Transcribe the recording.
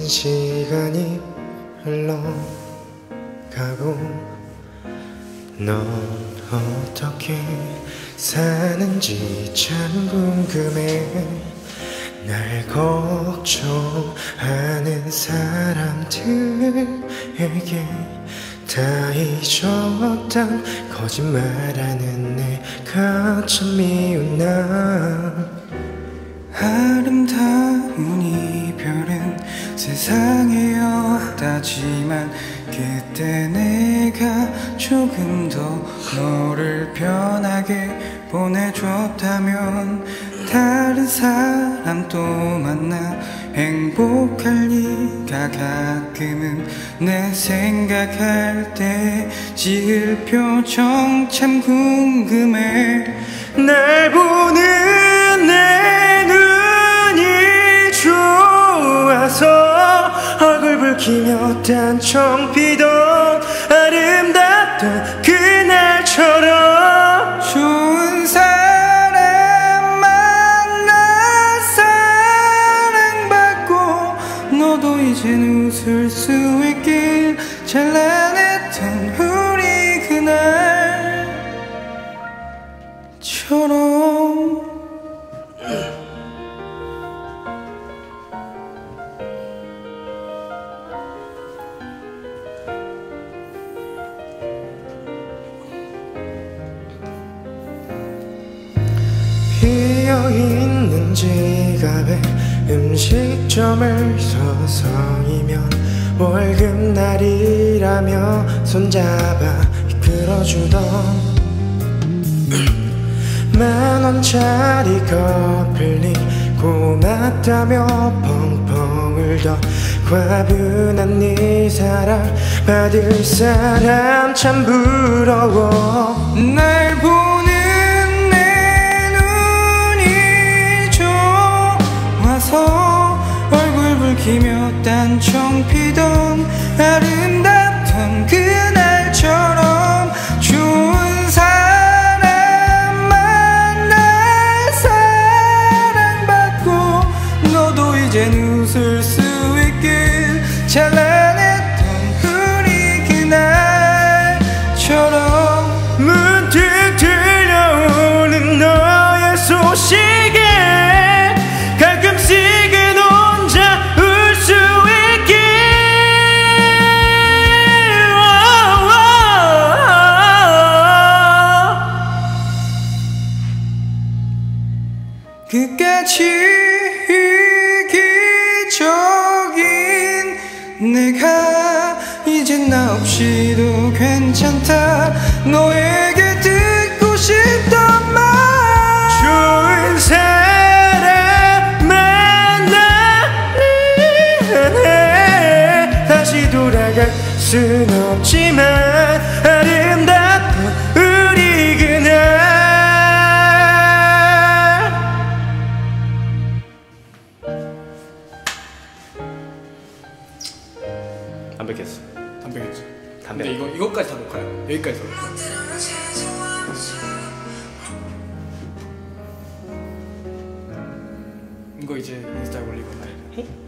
시간이 흘러가고 넌 어떻게 사는지 참 궁금해. 날 걱정하는 사람들에게 다 잊었단 거짓말하는 내가 참 미웠나. 아름다운 이별은 세상에 없다지만 그때 내가 조금 더 너를 편하게 보내줬다면 다른 사람 또 만나 행복할 리가. 가끔은 내 생각할 때 지을 표정 참 궁금해. 날 보는 내 눈이 좋아서 얼굴 붉히며 단청 피던 아름답던 그날처럼 좋은 사람 만나 사랑받고 너도 이젠 웃을 수 있길. 찬란했던 우리 그날처럼. 비어있는 지갑에 음식점을 서성이면 월급날이라며 손잡아 이끌어주던 10,000원짜리 커플링 고맙다며 펑펑 울던 과분한 네 사랑 받을 사람 참 부러워. 날 보는 얼굴 붉히며 단청 피던 아름답던 그날처럼 좋은 사람 만나 사랑받고 너도 이젠 웃을 수 있길. 찬란했던 우리 그날처럼. 문득 들려오는 너의 소식에 가끔씩은 혼자 울 수 있게. 끝까지 이기적인 내가 이젠 나 없이도 괜찮다. 너에게 듣고 싶단 말. 좋은 사람 만나네. 다시 돌아갈 순 없지만 아름답던 우리 그날. 담백했어. 담백했죠. 담배. 근데 이거까지 다 녹화야. 여기까지 다 녹화. 이거 이제 인스타에 올리고 말이야.